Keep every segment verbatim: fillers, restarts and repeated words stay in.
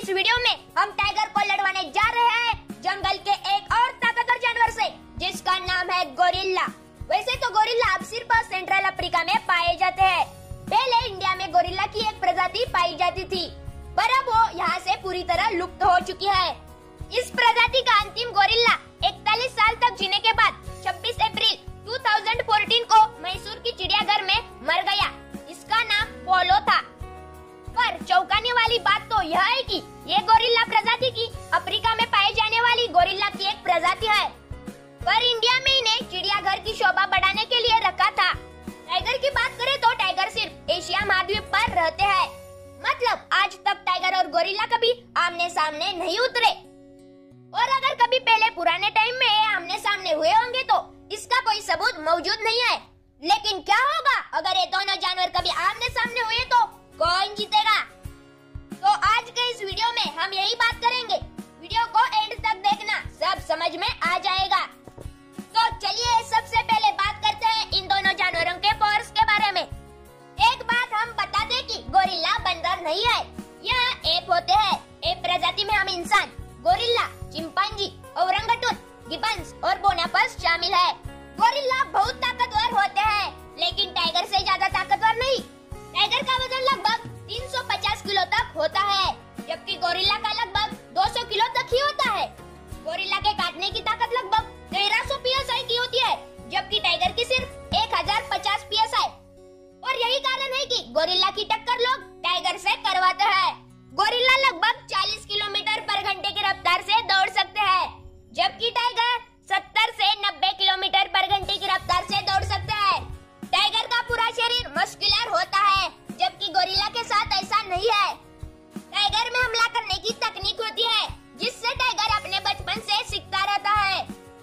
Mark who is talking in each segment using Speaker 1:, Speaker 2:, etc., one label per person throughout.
Speaker 1: इस वीडियो में हम टाइगर को लड़वाने जा रहे हैं जंगल के एक और ताकतवर जानवर से, जिसका नाम है गोरिल्ला। वैसे तो गोरिल्ला अब सिर्फ सेंट्रल अफ्रीका में पाए जाते हैं। पहले इंडिया में गोरिल्ला की एक प्रजाति पाई जाती थी, पर अब वो यहाँ से पूरी तरह लुप्त हो चुकी है। इस प्रजाति का अंतिम गोरिल्ला इकतालीस साल तक जीने के बाद छब्बीस अप्रैल दो हज़ार चौदह को मैसूर की चिड़ियाघर में मर गया। इसका नाम पोलो था। पर चौंकाने वाली बात तो यह है कि ये गोरिल्ला प्रजाति की अफ्रीका में पाए जाने वाली गोरिल्ला की एक प्रजाति है, पर इंडिया में इन्हें चिड़ियाघर की शोभा बढ़ाने के लिए रखा था। टाइगर की बात करें तो टाइगर सिर्फ एशिया महाद्वीप पर रहते हैं, मतलब आज तक टाइगर और गोरिल्ला कभी आमने सामने नहीं उतरे। और अगर कभी पहले पुराने टाइम में आमने सामने हुए होंगे तो इसका कोई सबूत मौजूद नहीं है। लेकिन क्या होगा अगर ये दोनों जानवर कभी आमने सामने हुए तो कौन जीतेगा? तो आज के इस वीडियो में हम यही बात करेंगे। वीडियो को एंड तक देखना, सब समझ में आ जाएगा। तो चलिए सबसे पहले बात करते हैं इन दोनों जानवरों के पावर्स के बारे में। एक बात हम बता दें कि गोरिल्ला बंदर नहीं है, यह एप होते हैं। एप प्रजाति में हम इंसान, गोरिल्ला, चिंपांजी, ओरंगटून, गिबन्स और बोनापस शामिल है। गोरिल्ला बहुत ताकतवर होते हैं, लेकिन टाइगर से ज्यादा ताकतवर नहीं। टाइगर का वजन लगभग तीन सौ पचास किलो तक होता है, जबकि गोरिल्ला का लगभग दो सौ किलो तक ही होता है। गोरिल्ला के काटने की ताकत लगभग तेरह सौ पी एस आई की होती है, जबकि टाइगर की सिर्फ एक हजार पचास पी एस आई। और यही कारण है कि गोरिल्ला की टक्कर लोग टाइगर से करवाते हैं। गोरिल्ला लगभग चालीस किलोमीटर पर घंटे की रफ्तार से दौड़ सकते हैं, जबकि टाइगर सत्तर से नब्बे किलोमीटर पर घंटे की रफ्तार से दौड़ सकते हैं। टाइगर का पूरा शरीर मस्कुलर होता है, जबकि गोरिल्ला के साथ ऐसा नहीं है। टाइगर में हमला करने की तकनीक होती है, जिससे टाइगर अपने बचपन से सीखता रहता है।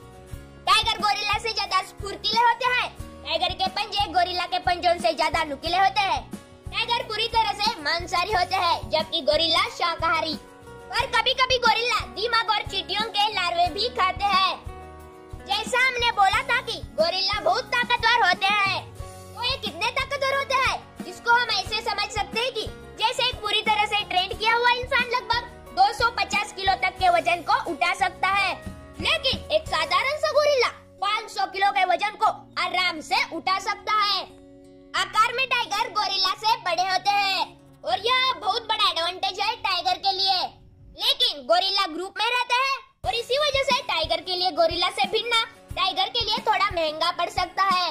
Speaker 1: टाइगर गोरिल्ला से ज्यादा फुर्तीले होते हैं। टाइगर के पंजे गोरिल्ला के पंजों से ज्यादा नुकीले होते हैं। टाइगर पूरी तरह से मांसाहारी होते हैं, जबकि गोरिल्ला शाकाहारी। पर कभी कभी गोरिल्ला दीमक और चींटियों के लार्वे भी खाते हैं। जैसा हमने बोला था कि गोरिल्ला बहुत ताकतवर होते हैं, तो ये कितने ताकतवर होते हैं इसको हम ऐसे समझ सकते हैं कि जैसे एक पूरी तरह से ट्रेन किया हुआ इंसान लगभग दो सौ पचास किलो तक के वजन को उठा सकता है, लेकिन एक साधारण सा गोरिल्ला पाँच सौ किलो के वजन को आराम से उठा सकता है। आकार में टाइगर गोरिल्ला से बड़े होते हैं, और यह बहुत बड़ा एडवांटेज है टाइगर के लिए। लेकिन गोरिल्ला ग्रुप में रहते हैं, और इसी वजह से टाइगर के लिए गोरिल्ला से भिन्न टाइगर के लिए थोड़ा महंगा पड़ सकता है।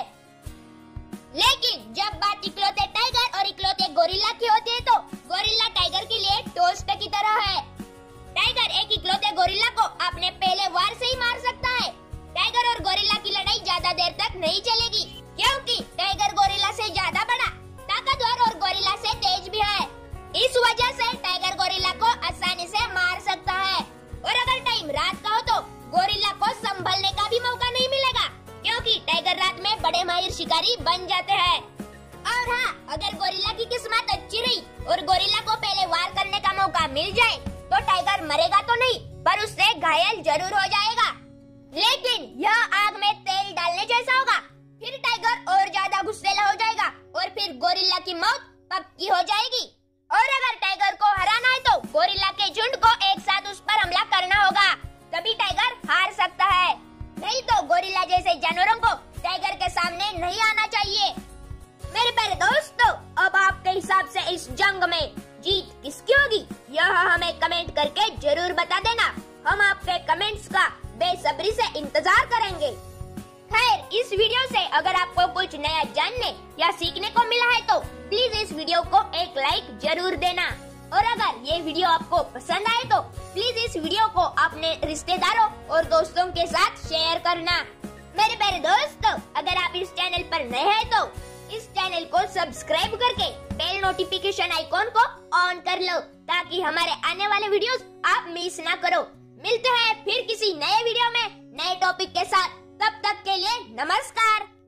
Speaker 1: लेकिन जब बात इकलौते टाइगर और इकलौते गोरिल्ला की होती है तो गोरिल्ला टाइगर के लिए टोस्ट की तरह है। टाइगर एक इकलौते गोरिल्ला को अपने पहले वार से ही मार सकता है। टाइगर और गोरिल्ला की लड़ाई ज्यादा देर तक नहीं चलेगी, क्योंकि टाइगर गोरिल्ला से ज्यादा बड़ा, ताकतवर और गोरिल्ला से तेज भी है। इस वजह से टाइगर गोरिल्ला को आसानी से मार सकता है। और अगर टाइम रात का हो तो गोरिल्ला को संभलने का भी मौका नहीं मिलेगा, क्योंकि टाइगर रात में बड़े माहिर शिकारी बन जाते हैं। और हाँ, अगर गोरिल्ला की किस्मत अच्छी रही और गोरिल्ला को पहले वार करने का मौका मिल जाए तो टाइगर मरेगा तो नहीं, पर उससे घायल जरूर हो जाएगा। लेकिन यह आग में तेल डालने जैसा होगा। फिर टाइगर और ज्यादा गुस्सेला हो जाएगा और फिर गोरिल्ला की मौत पक्की हो जाएगी। और अगर टाइगर को हराना है तो गोरिल्ला के झुंड को एक साथ उस पर हमला करना होगा, तभी टाइगर हार सकता है। नहीं तो गोरिल्ला जैसे जानवरों को टाइगर के सामने नहीं आना चाहिए। मेरे प्यारे दोस्तों, अब आपके हिसाब से इस जंग में जीत किसकी होगी, यह हमें कमेंट करके जरूर बता देना। हम आपके कमेंट्स का बेसब्री से इंतजार करेंगे। खैर, इस वीडियो से अगर आपको कुछ नया जानने या सीखने को मिला है तो प्लीज इस वीडियो को एक लाइक जरूर देना। और अगर ये वीडियो आपको पसंद आए तो प्लीज इस वीडियो को अपने रिश्तेदारों और दोस्तों के साथ शेयर करना। मेरे प्यारे दोस्तों, अगर आप इस चैनल पर नए हैं तो इस चैनल को सब्सक्राइब करके बेल नोटिफिकेशन आइकॉन को ऑन कर लो, ताकि हमारे आने वाले वीडियोस आप मिस ना करो। मिलते हैं फिर किसी नए वीडियो में नए टॉपिक के साथ। तब तक के लिए नमस्कार।